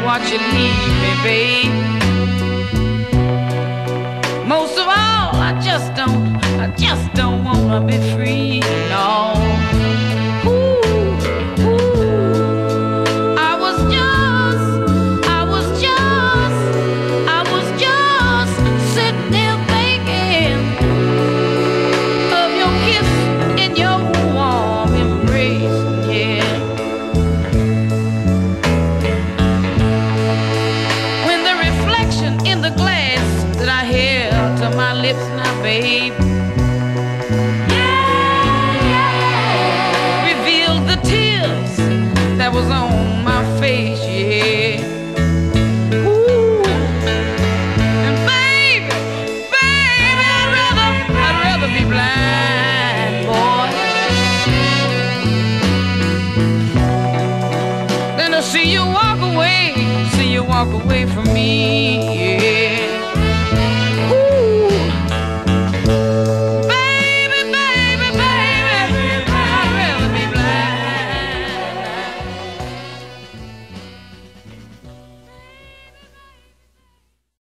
watch you leave me, babe. Most of all, I just don't wanna be free, no. Babe, revealed the tears that was on my face, yeah. Ooh, and baby, I'd rather be blind, boy, than to see you walk away from me, yeah.